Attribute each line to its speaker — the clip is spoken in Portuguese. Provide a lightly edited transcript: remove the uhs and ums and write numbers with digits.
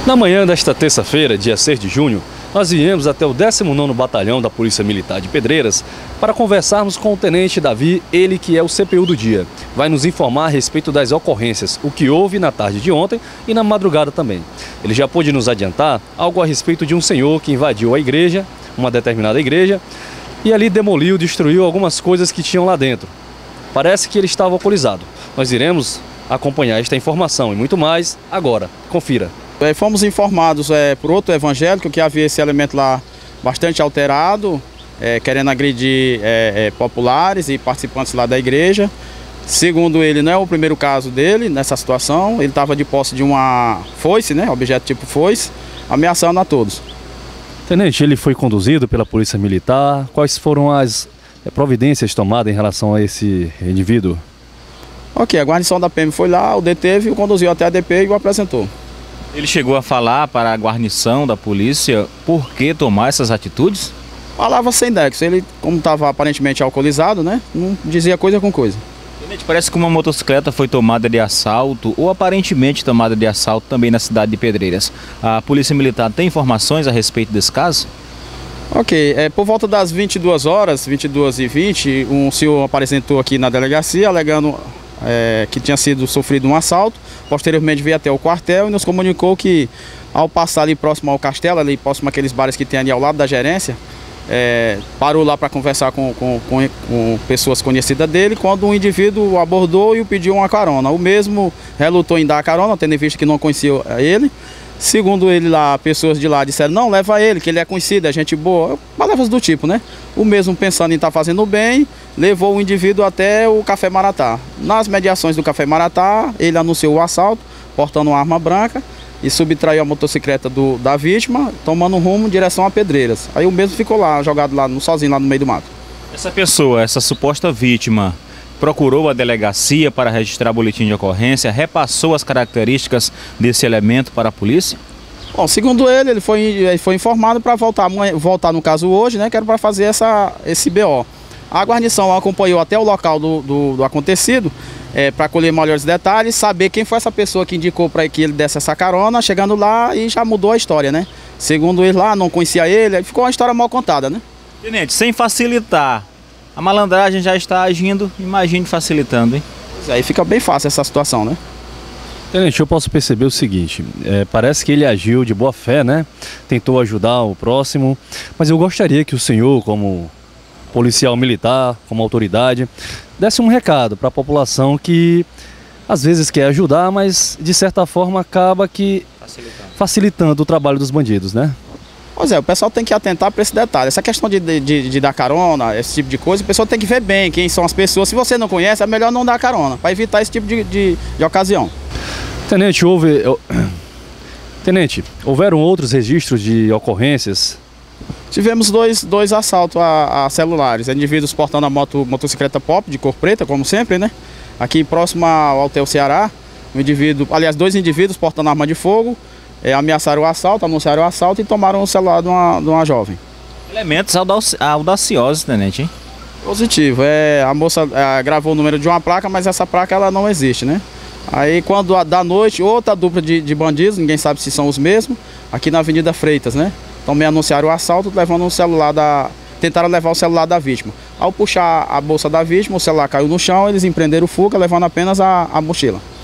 Speaker 1: Na manhã desta terça-feira, dia 6 de junho, nós viemos até o 19º Batalhão da Polícia Militar de Pedreiras para conversarmos com o Tenente Davi, ele que é o CPU do dia. Vai nos informar a respeito das ocorrências, o que houve na tarde de ontem e na madrugada também. Ele já pôde nos adiantar algo a respeito de um senhor que invadiu a igreja, uma determinada igreja, e ali demoliu, destruiu algumas coisas que tinham lá dentro. Parece que ele estava alcoolizado. Nós iremos acompanhar esta informação e muito mais agora. Confira.
Speaker 2: Fomos informados por outro evangélico que havia esse elemento lá bastante alterado, querendo agredir populares e participantes lá da igreja. Segundo ele, não é o primeiro caso dele nessa situação. Ele estava de posse de uma foice, objeto tipo foice, ameaçando a todos.
Speaker 1: Tenente, ele foi conduzido pela Polícia Militar. Quais foram as providências tomadas em relação a esse indivíduo?
Speaker 2: Ok, a guarnição da PM foi lá, o deteve, o conduziu até a DP e o apresentou.
Speaker 3: Ele chegou a falar para a guarnição da polícia por que tomar essas atitudes?
Speaker 2: Falava sem nexo. Ele, como estava aparentemente alcoolizado, não dizia coisa com coisa.
Speaker 3: Tenente, parece que uma motocicleta foi tomada de assalto ou aparentemente tomada de assalto também na cidade de Pedreiras. A Polícia Militar tem informações a respeito desse caso?
Speaker 2: Ok, por volta das 22 horas, 22h20, um senhor apresentou aqui na delegacia alegando que tinha sido sofrido um assalto. Posteriormente veio até o quartel e nos comunicou que ao passar ali próximo ao castelo, ali próximo àqueles bares que tem ali ao lado da gerência, parou lá para conversar com pessoas conhecidas dele, quando um indivíduo o abordou e o pediu uma carona. O mesmo relutou em dar a carona, tendo em vista que não conhecia ele. Segundo ele lá, pessoas de lá disseram, não, leva ele, que ele é conhecido, é gente boa. Palavras do tipo, O mesmo pensando em estar fazendo bem, levou o indivíduo até o Café Maratá. Nas mediações do Café Maratá, ele anunciou o assalto, portando uma arma branca e subtraiu a motocicleta da vítima, tomando rumo em direção a Pedreiras. Aí o mesmo ficou lá, jogado lá, sozinho lá no meio do mato.
Speaker 3: Essa pessoa, essa suposta vítima, procurou a delegacia para registrar boletim de ocorrência, repassou as características desse elemento para a polícia?
Speaker 2: Bom, segundo ele foi informado para voltar no caso hoje, que era para fazer esse BO. A guarnição acompanhou até o local do acontecido, para colher maiores detalhes, saber quem foi essa pessoa que indicou para que ele desse essa carona, chegando lá e já mudou a história, Segundo ele lá, não conhecia ele, ficou uma história mal contada,
Speaker 3: Tenente, sem facilitar, a malandragem já está agindo, imagine facilitando, hein?
Speaker 2: Aí fica bem fácil essa situação,
Speaker 1: Tenente, eu posso perceber o seguinte, parece que ele agiu de boa fé, Tentou ajudar o próximo, mas eu gostaria que o senhor, como policial militar, como autoridade, desse um recado para a população que às vezes quer ajudar, mas de certa forma acaba que facilitando o trabalho dos bandidos,
Speaker 2: Pois o pessoal tem que atentar para esse detalhe. Essa questão de dar carona, esse tipo de coisa, o pessoal tem que ver bem quem são as pessoas. Se você não conhece, é melhor não dar carona, para evitar esse tipo de ocasião.
Speaker 1: Tenente, houveram outros registros de ocorrências?
Speaker 2: Tivemos dois assaltos a celulares, indivíduos portando a motocicleta Pop de cor preta, como sempre, Aqui próximo ao Hotel Ceará, dois indivíduos portando arma de fogo, ameaçaram o assalto, anunciaram o assalto e tomaram o celular de uma jovem.
Speaker 3: Elementos audaciosos, Tenente, hein?
Speaker 2: Positivo, a moça gravou o número de uma placa, mas essa placa ela não existe, Aí quando da noite, outra dupla de bandidos, ninguém sabe se são os mesmos, aqui na Avenida Freitas, Também anunciaram o assalto, levando tentaram levar o celular da vítima. Ao puxar a bolsa da vítima, o celular caiu no chão, eles empreenderam fuga, levando apenas a mochila.